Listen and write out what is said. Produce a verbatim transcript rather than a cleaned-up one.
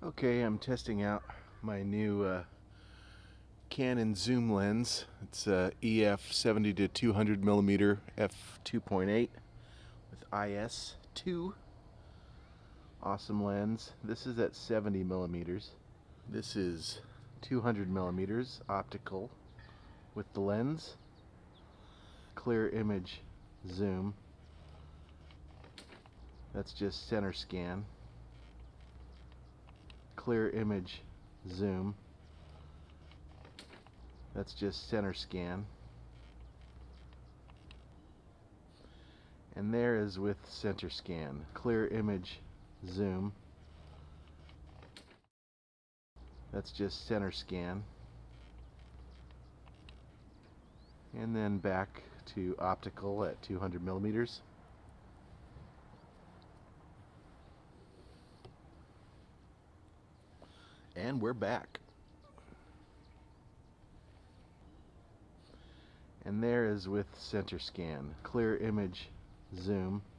Okay, I'm testing out my new uh, Canon zoom lens. It's a E F seventy to two hundred millimeter f two point eight with I S two. Awesome lens. This is at seventy millimeters. This is two hundred millimeters optical with the lens. Clear image zoom. That's just center scan. Clear image zoom. That's just center scan. And there is with center scan. Clear image zoom. That's just center scan. And then back to optical at two hundred millimeters. And we're back. And there is with center scan. Clear image zoom.